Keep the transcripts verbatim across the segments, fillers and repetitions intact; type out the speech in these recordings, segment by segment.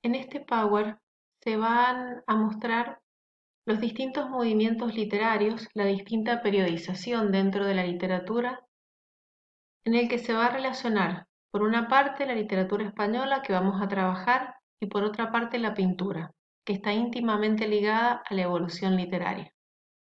En este Power se van a mostrar los distintos movimientos literarios, la distinta periodización dentro de la literatura, en el que se va a relacionar, por una parte, la literatura española que vamos a trabajar y por otra parte la pintura, que está íntimamente ligada a la evolución literaria.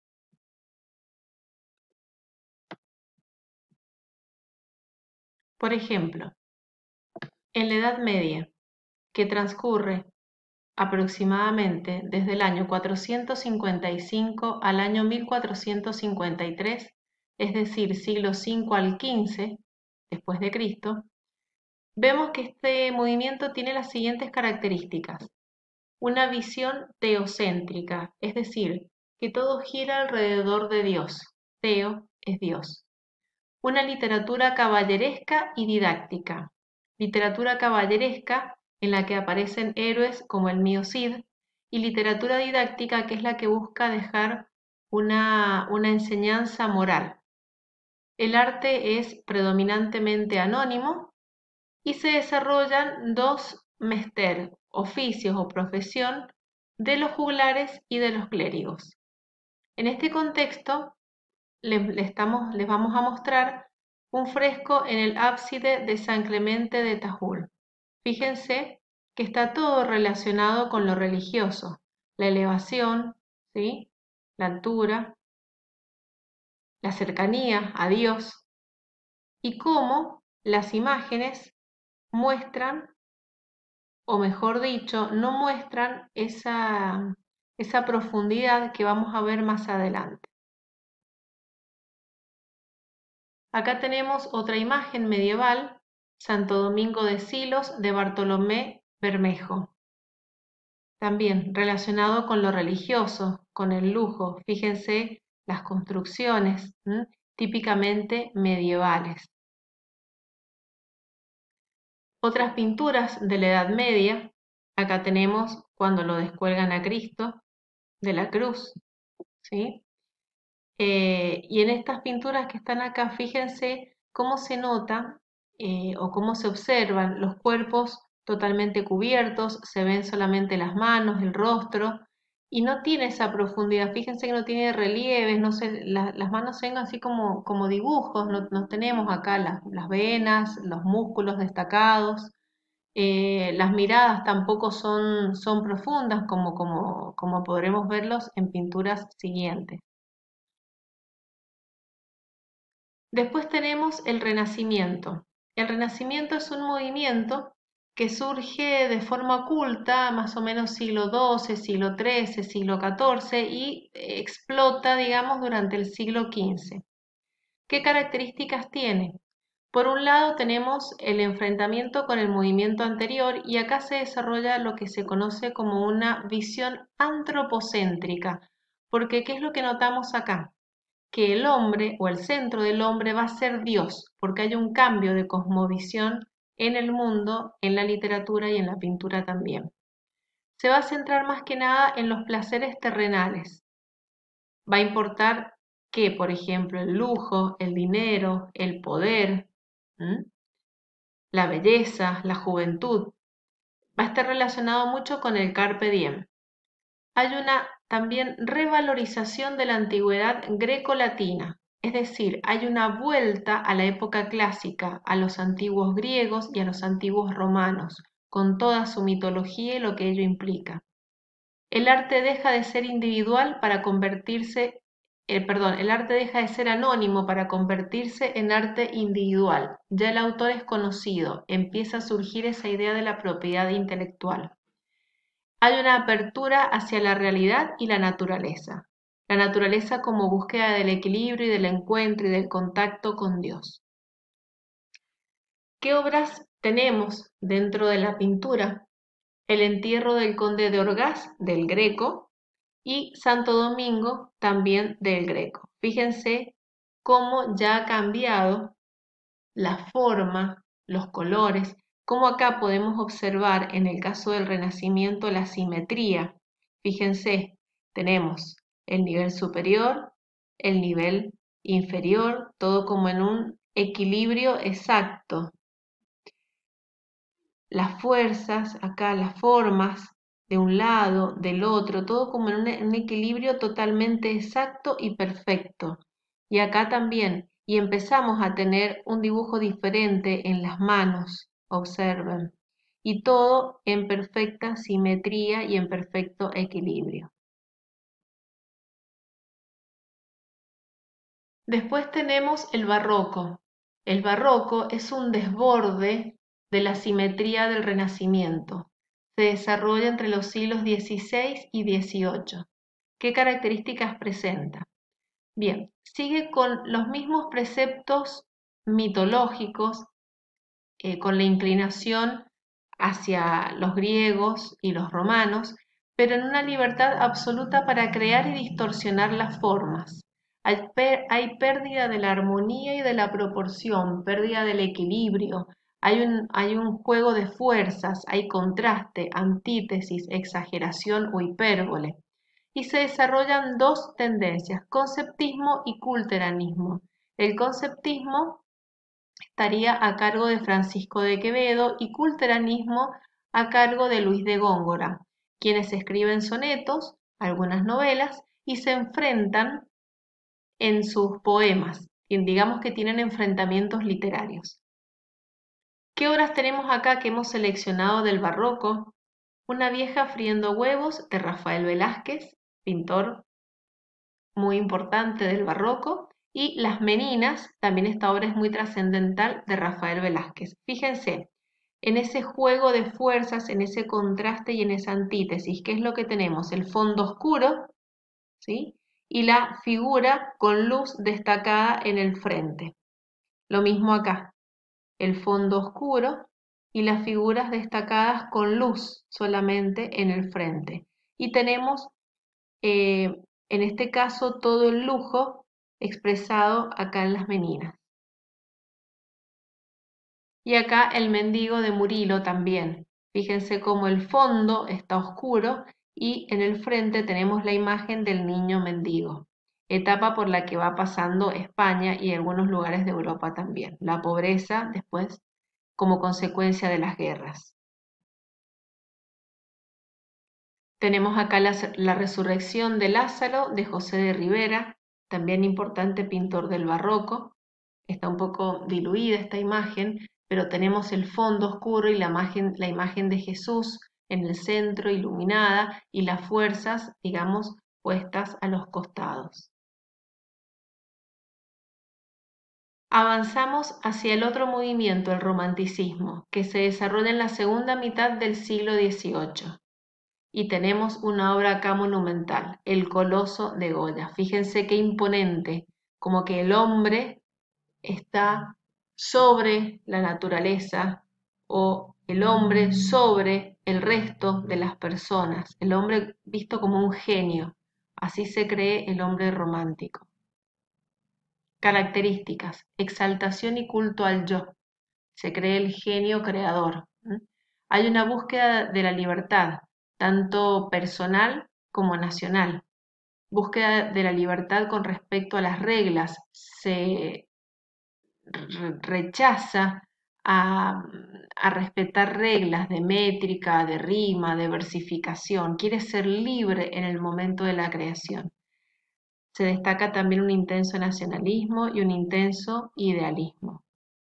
Por ejemplo, en la Edad Media, que transcurre aproximadamente desde el año cuatrocientos cincuenta y cinco al año mil cuatrocientos cincuenta y tres, es decir, siglo cinco al quince después de Cristo, vemos que este movimiento tiene las siguientes características. Una visión teocéntrica, es decir, que todo gira alrededor de Dios. Teo es Dios. Una literatura caballeresca y didáctica. Literatura caballeresca en la que aparecen héroes como el mío Cid, y literatura didáctica que es la que busca dejar una, una enseñanza moral. El arte es predominantemente anónimo y se desarrollan dos mester, oficios o profesión de los juglares y de los clérigos. En este contexto, les, les, estamos, les vamos a mostrar un fresco en el ábside de San Clemente de Tajul. Fíjense que está todo relacionado con lo religioso, la elevación, ¿sí? La altura, la cercanía a Dios, y cómo las imágenes muestran, o mejor dicho, no muestran esa, esa profundidad que vamos a ver más adelante. Acá tenemos otra imagen medieval, Santo Domingo de Silos de Bartolomé Bermejo. También relacionado con lo religioso, con el lujo. Fíjense las construcciones, ¿m? típicamente medievales. Otras pinturas de la Edad Media, acá tenemos cuando lo descuelgan a Cristo de la cruz, ¿sí? Eh, y en estas pinturas que están acá, fíjense cómo se nota eh, o cómo se observan los cuerpos totalmente cubiertos, se ven solamente las manos, el rostro, y no tiene esa profundidad. Fíjense que no tiene relieves, no sé, la, las manos se ven así como, como dibujos, no, no tenemos acá las, las venas, los músculos destacados. Eh, las miradas tampoco son, son profundas como, como, como podremos verlos en pinturas siguientes. Después tenemos el Renacimiento. El Renacimiento es un movimiento que surge de forma oculta, más o menos siglo doce, siglo trece, siglo catorce, y explota, digamos, durante el siglo quince. ¿Qué características tiene? Por un lado tenemos el enfrentamiento con el movimiento anterior, y acá se desarrolla lo que se conoce como una visión antropocéntrica, porque ¿qué es lo que notamos acá? Que el hombre o el centro del hombre va a ser Dios, porque hay un cambio de cosmovisión en el mundo, en la literatura y en la pintura también. Se va a centrar más que nada en los placeres terrenales. Va a importar que, por ejemplo, el lujo, el dinero, el poder, ¿m? la belleza, la juventud, va a estar relacionado mucho con el carpe diem. Hay una también revalorización de la antigüedad greco-latina, es decir, hay una vuelta a la época clásica, a los antiguos griegos y a los antiguos romanos, con toda su mitología y lo que ello implica. El arte deja de ser individual para convertirse, eh, perdón, el arte deja de ser anónimo para convertirse en arte individual. Ya el autor es conocido, empieza a surgir esa idea de la propiedad intelectual. Hay una apertura hacia la realidad y la naturaleza. La naturaleza como búsqueda del equilibrio y del encuentro y del contacto con Dios. ¿Qué obras tenemos dentro de la pintura? El entierro del conde de Orgaz, del Greco, y Santo Domingo, también del Greco. Fíjense cómo ya ha cambiado la forma, los colores, cómo acá podemos observar en el caso del Renacimiento la simetría. Fíjense, tenemos el nivel superior, el nivel inferior, todo como en un equilibrio exacto. las fuerzas, acá las formas de un lado, del otro, todo como en un, un equilibrio totalmente exacto y perfecto. Y acá también, y empezamos a tener un dibujo diferente en las manos, observen, y todo en perfecta simetría y en perfecto equilibrio. Después tenemos el barroco. El barroco es un desborde de la simetría del Renacimiento. Se desarrolla entre los siglos dieciséis y dieciocho. ¿Qué características presenta? Bien, sigue con los mismos preceptos mitológicos, eh, con la inclinación hacia los griegos y los romanos, pero en una libertad absoluta para crear y distorsionar las formas. Hay, hay pérdida de la armonía y de la proporción, pérdida del equilibrio, hay un, hay un juego de fuerzas, hay contraste, antítesis, exageración o hipérbole. Y se desarrollan dos tendencias, conceptismo y culteranismo. El conceptismo estaría a cargo de Francisco de Quevedo y culteranismo a cargo de Luis de Góngora, quienes escriben sonetos, algunas novelas y se enfrentan en sus poemas, y digamos que tienen enfrentamientos literarios. ¿Qué obras tenemos acá que hemos seleccionado del barroco? Una vieja friendo huevos de Rafael Velázquez, pintor muy importante del barroco, y Las Meninas, también esta obra es muy trascendental de Rafael Velázquez. Fíjense, en ese juego de fuerzas, en ese contraste y en esa antítesis, ¿qué es lo que tenemos? El fondo oscuro, ¿sí? Y la figura con luz destacada en el frente. Lo mismo acá, el fondo oscuro y las figuras destacadas con luz solamente en el frente. Y tenemos eh, en este caso todo el lujo expresado acá en Las Meninas. Y acá el mendigo de Murilo también. Fíjense cómo el fondo está oscuro y en el frente tenemos la imagen del niño mendigo, etapa por la que va pasando España y algunos lugares de Europa también. La pobreza después como consecuencia de las guerras. Tenemos acá la, la resurrección de Lázaro de José de Rivera, también importante pintor del barroco. Está un poco diluida esta imagen, pero tenemos el fondo oscuro y la imagen, la imagen de Jesús en el centro iluminada y las fuerzas, digamos, puestas a los costados. Avanzamos hacia el otro movimiento, el romanticismo, que se desarrolla en la segunda mitad del siglo dieciocho. Y tenemos una obra acá monumental, El Coloso de Goya. Fíjense qué imponente, como que el hombre está sobre la naturaleza o el hombre sobre el resto de las personas, el hombre visto como un genio. Así se cree el hombre romántico. Características: exaltación y culto al yo. Se cree el genio creador. Hay una búsqueda de la libertad, tanto personal como nacional. Búsqueda de la libertad con respecto a las reglas. Se rechaza a, a respetar reglas de métrica, de rima, de versificación. Quiere ser libre en el momento de la creación. Se destaca también un intenso nacionalismo y un intenso idealismo.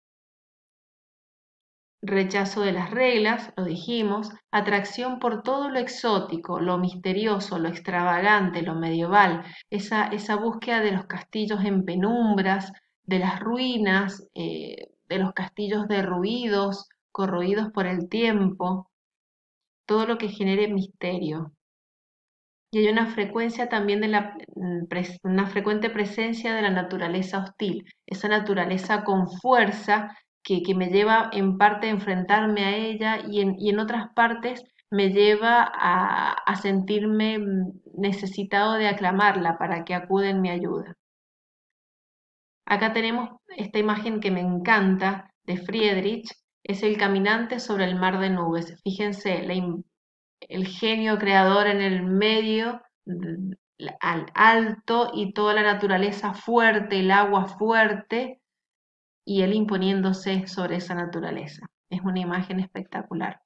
Rechazo de las reglas, lo dijimos, atracción por todo lo exótico, lo misterioso, lo extravagante, lo medieval, esa, esa búsqueda de los castillos en penumbras, de las ruinas, eh, de los castillos derruidos, corroídos por el tiempo, todo lo que genere misterio. Y hay una frecuencia también de la, una frecuente presencia de la naturaleza hostil, esa naturaleza con fuerza que, que me lleva en parte a enfrentarme a ella y en, y en otras partes me lleva a, a sentirme necesitado de aclamarla para que acude en mi ayuda. Acá tenemos esta imagen que me encanta de Friedrich, es el caminante sobre el mar de nubes. Fíjense, la, el genio creador en el medio, al alto y toda la naturaleza fuerte, el agua fuerte y él imponiéndose sobre esa naturaleza. Es una imagen espectacular.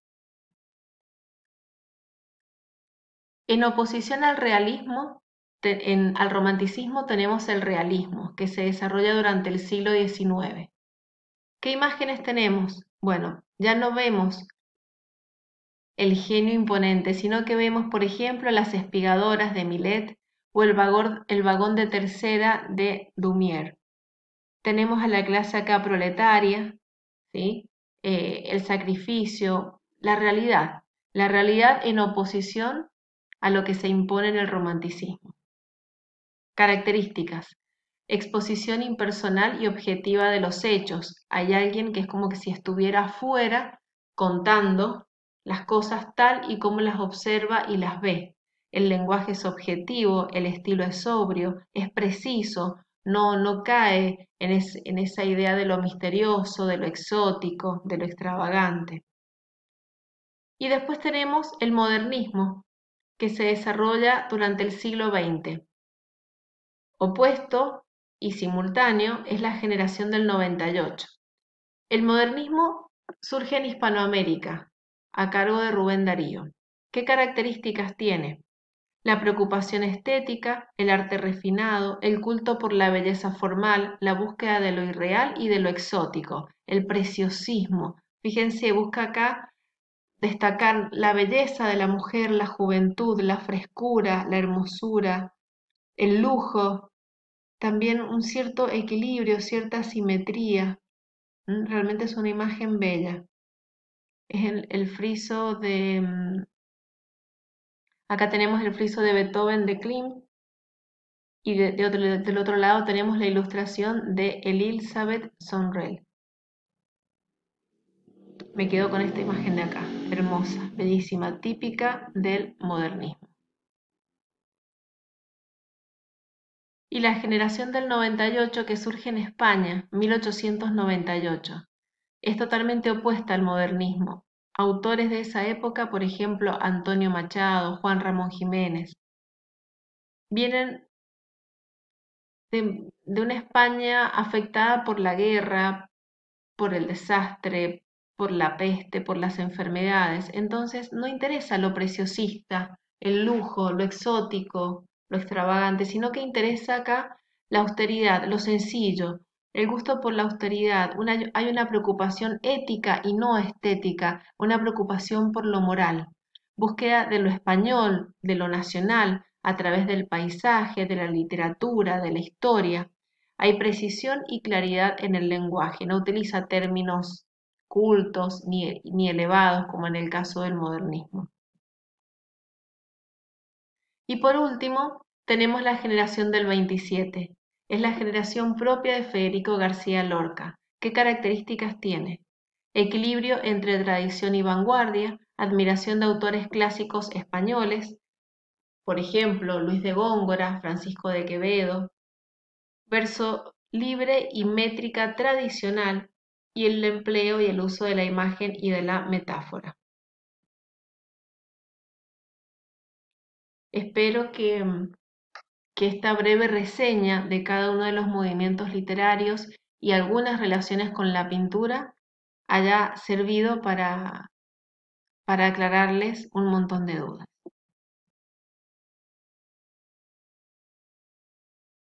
En oposición al realismo, te, en, al romanticismo tenemos el realismo, que se desarrolla durante el siglo diecinueve. ¿Qué imágenes tenemos? Bueno, ya no vemos el genio imponente, sino que vemos, por ejemplo, las espigadoras de Millet o el vagón, el vagón de tercera de Dumier. Tenemos a la clase acá proletaria, ¿sí? Eh, el sacrificio, la realidad, la realidad en oposición a lo que se impone en el romanticismo. Características: exposición impersonal y objetiva de los hechos. Hay alguien que es como que si estuviera afuera contando las cosas tal y como las observa y las ve. El lenguaje es objetivo, el estilo es sobrio, es preciso, no, no cae en, es, en esa idea de lo misterioso, de lo exótico, de lo extravagante. Y después tenemos el modernismo, que se desarrolla durante el siglo veinte. Opuesto y simultáneo es la generación del noventa y ocho. El modernismo surge en Hispanoamérica, a cargo de Rubén Darío. ¿Qué características tiene? La preocupación estética, el arte refinado, el culto por la belleza formal, la búsqueda de lo irreal y de lo exótico, el preciosismo. Fíjense, busca acá destacar la belleza de la mujer, la juventud, la frescura, la hermosura, el lujo, también un cierto equilibrio, cierta simetría. ¿Mm? Realmente es una imagen bella. Es el, el friso de... mm, Acá tenemos el friso de Beethoven de Klimt y de, de otro, del otro lado tenemos la ilustración de Elisabeth Sonrel. Me quedo con esta imagen de acá, hermosa, bellísima, típica del modernismo. Y la generación del noventa y ocho que surge en España, mil ochocientos noventa y ocho. Es totalmente opuesta al modernismo. Autores de esa época, por ejemplo, Antonio Machado, Juan Ramón Jiménez, vienen de, de una España afectada por la guerra, por el desastre, por la peste, por las enfermedades. Entonces no interesa lo preciosista, el lujo, lo exótico, lo extravagante, sino que interesa acá la austeridad, lo sencillo, el gusto por la austeridad. Una, hay una preocupación ética y no estética, una preocupación por lo moral, búsqueda de lo español, de lo nacional, a través del paisaje, de la literatura, de la historia. Hay precisión y claridad en el lenguaje, no utiliza términos cultos ni, ni elevados como en el caso del modernismo. Y por último, tenemos la generación del veintisiete. Es la generación propia de Federico García Lorca. ¿Qué características tiene? Equilibrio entre tradición y vanguardia, admiración de autores clásicos españoles, por ejemplo, Luis de Góngora, Francisco de Quevedo, verso libre y métrica tradicional y el empleo y el uso de la imagen y de la metáfora. Espero que, que esta breve reseña de cada uno de los movimientos literarios y algunas relaciones con la pintura haya servido para, para aclararles un montón de dudas.